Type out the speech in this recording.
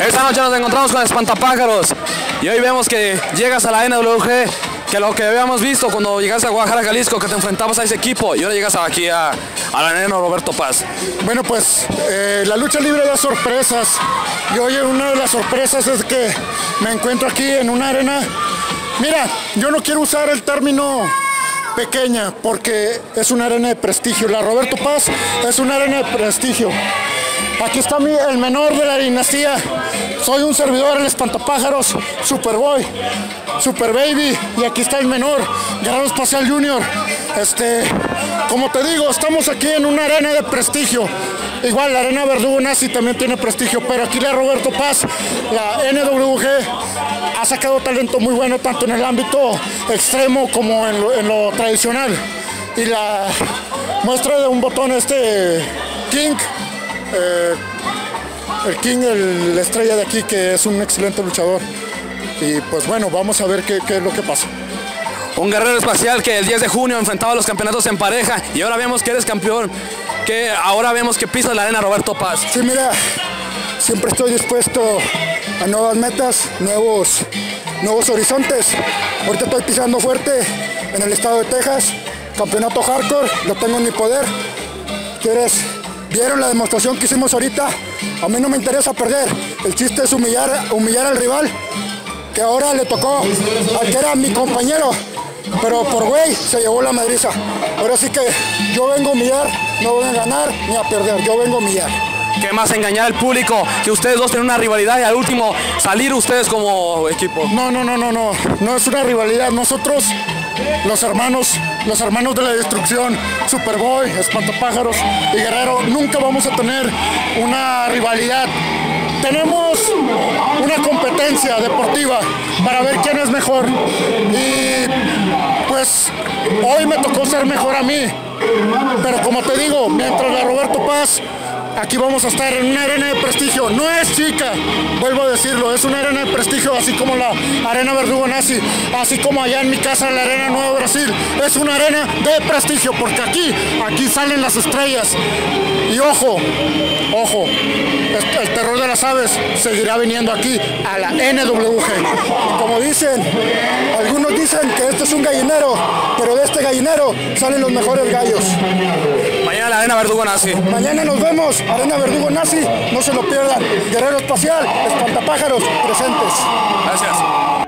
Esta noche nos encontramos con Espantapájaros y hoy vemos que llegas a la NWG, que lo que habíamos visto cuando llegaste a Guadalajara, Jalisco, que te enfrentabas a ese equipo y ahora llegas aquí a la arena Roberto Paz. Bueno, pues la lucha libre da sorpresas y hoy una de las sorpresas es que me encuentro aquí en una arena. Mira, yo no quiero usar el término pequeña porque es una arena de prestigio. La Roberto Paz es una arena de prestigio. Aquí está el menor de la dinastía. Soy un servidor, el Espantapájaros, Superboy, Super Baby, y aquí está el menor, Guerrero Espacial Junior. Como te digo, estamos aquí en una arena de prestigio. Igual la arena Verdugo Nazi también tiene prestigio, pero aquí la Roberto Paz, la NWG, ha sacado talento muy bueno tanto en el ámbito extremo como en lo tradicional. Y la muestra de un botón King, el King, la estrella de aquí, que es un excelente luchador. Y pues bueno, vamos a ver qué es lo que pasa. Un guerrero espacial que el 10 de junio enfrentaba los campeonatos en pareja y ahora vemos que eres campeón, que ahora vemos que pisas la arena Roberto Paz. Sí, mira, siempre estoy dispuesto a nuevas metas, nuevos horizontes. Ahorita estoy pisando fuerte en el estado de Texas, campeonato hardcore, lo tengo en mi poder. ¿Vieron la demostración que hicimos ahorita? A mí no me interesa perder, el chiste es humillar al rival, que ahora le tocó al que era mi compañero, pero por güey se llevó la madriza. Ahora sí que yo vengo a humillar, no voy a ganar ni a perder, yo vengo a humillar. ¿Qué más engañar al público? Que ustedes dos tienen una rivalidad y al último salir ustedes como equipo. No es una rivalidad. Nosotros, los hermanos de la destrucción, Superboy, Espantapájaros y Guerrero, nunca vamos a tener una rivalidad. Tenemos una competencia deportiva para ver quién es mejor. Y pues hoy me tocó ser mejor a mí. Pero como te digo, mientras la Roberto Paz, aquí vamos a estar en una arena de prestigio. No es chica, vuelvo a decirlo, es una arena de prestigio, así como la arena Verdugo Nazi, así como allá en mi casa la arena Nuevo Brasil. Es una arena de prestigio porque aquí salen las estrellas. Y ojo, el terror de las aves seguirá viniendo aquí a la NWG. Y como dicen, algunos dicen que este es un gallinero, pero de este gallinero salen los mejores gallos. Mañana la arena Verdugo Nazi. Mañana nos vemos, arena Verdugo Nazi, no se lo pierdan. Guerrero Espacial, Espantapájaros, presentes. Gracias.